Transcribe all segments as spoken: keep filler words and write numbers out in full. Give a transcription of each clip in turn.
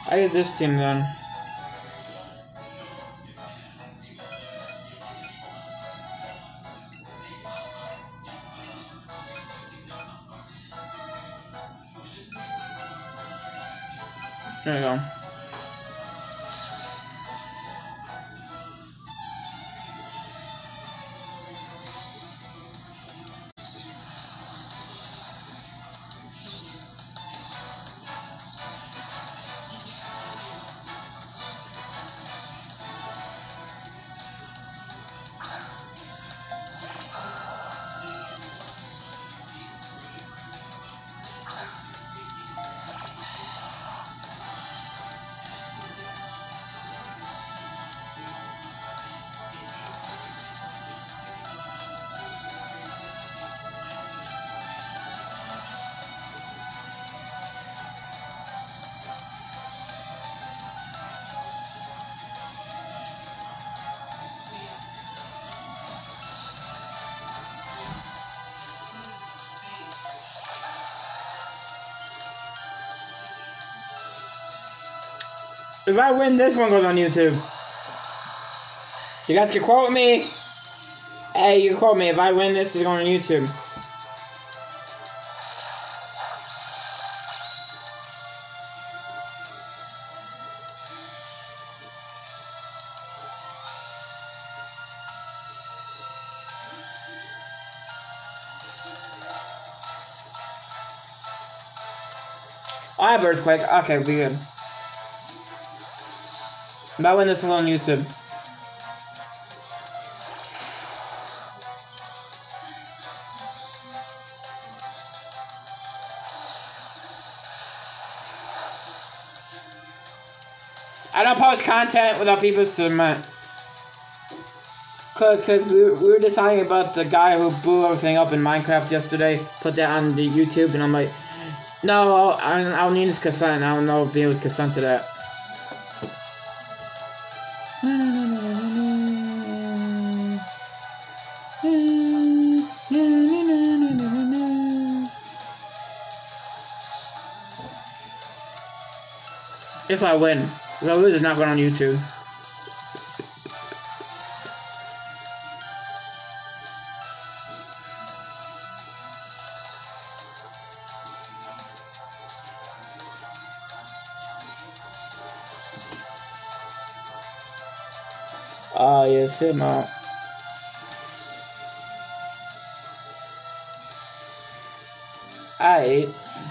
I use this team then. There we go. If I win, this one goes on YouTube. You guys can quote me. Hey, you can quote me. If I win, this is going on YouTube. I have Earthquake. Okay, we good. If I win, this is on YouTube. I don't post content without people submit. Cause, cause we, we were deciding about the guy who blew everything up in Minecraft yesterday. Put that on the YouTube, and I'm like, no, I don't, I don't need his consent. I don't know if he would consent to that. If I win. If I lose, it's not going on YouTube. Ah, yes, him out. Aight.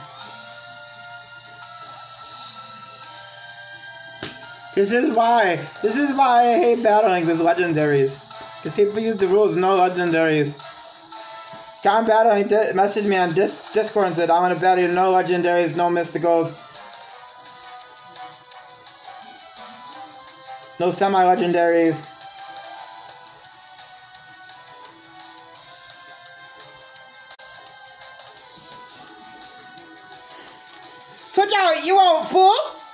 This is why. This is why I hate battling with legendaries. Because people use the rules, no legendaries. Guy I'm battling di messaged me on dis Discord and said, I'm gonna battle you, no legendaries, no mysticals. No semi-legendaries. Switch out, you won't, fool!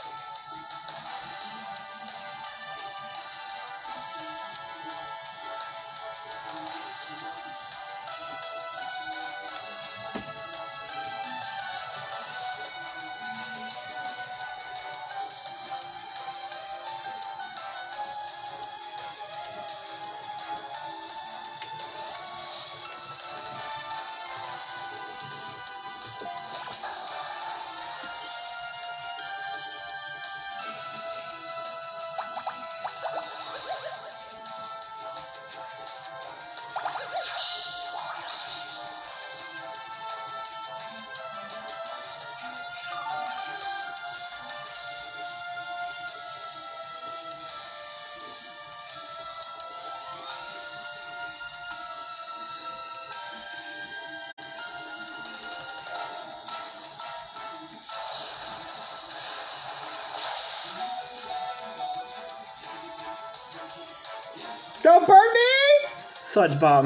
Don't burn me! Fudge bomb.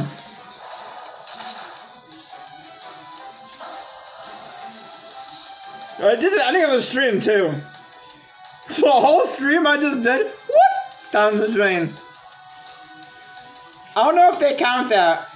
I did it, I think it was a stream too. So a whole stream I just did, whoop, down the drain. I don't know if they count that.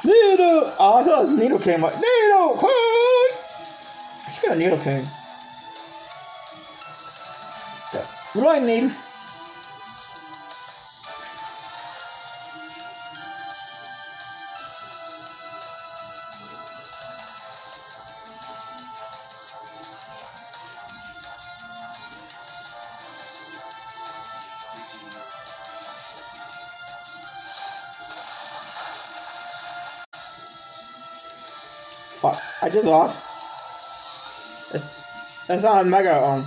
Needle! Oh, I thought it was Needle King, but Needle King! I should get a Needle King. What do I need? Fuck, I just lost. That's, that's not a mega, um.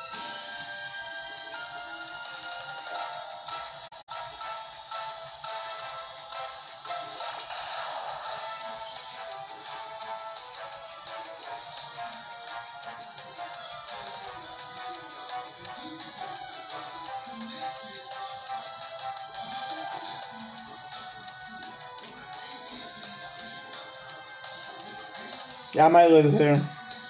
Yeah, I might lose here.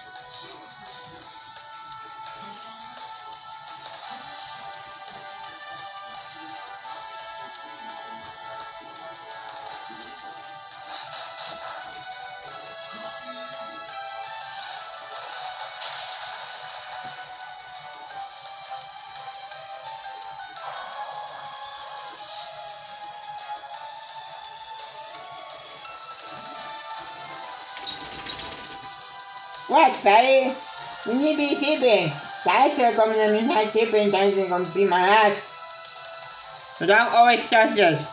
What, fatty? We need to be sleeping. Guys are coming in and not sleeping. Guys are going to beat my ass. So don't always trust this.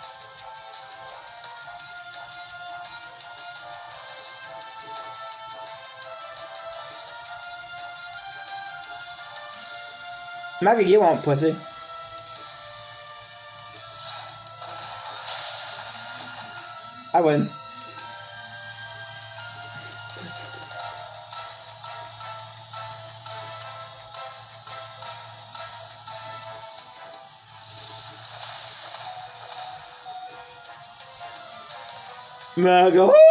Maggie, you want pussy. I win. Mega.